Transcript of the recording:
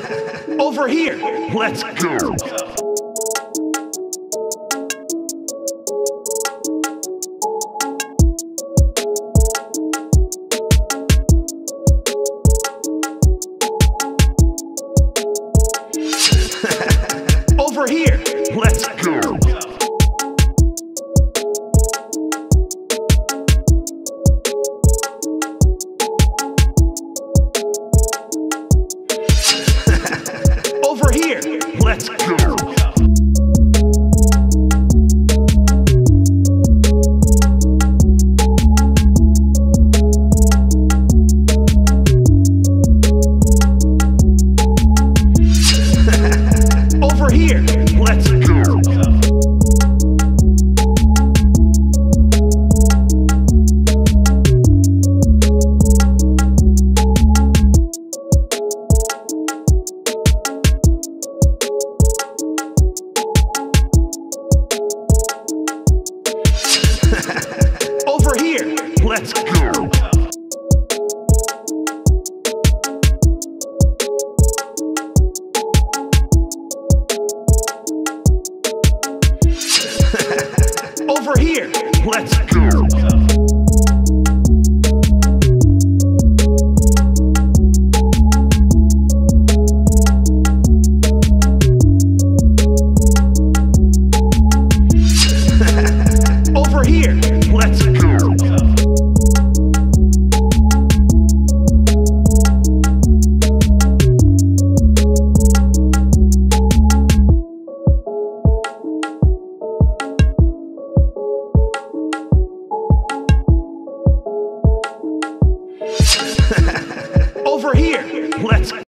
Over here, let's go. Over here, let's go. Over here, let's go. Over here, let's go. Over here, let's go. Over here, let's go. Over here, let's go. Over here, let's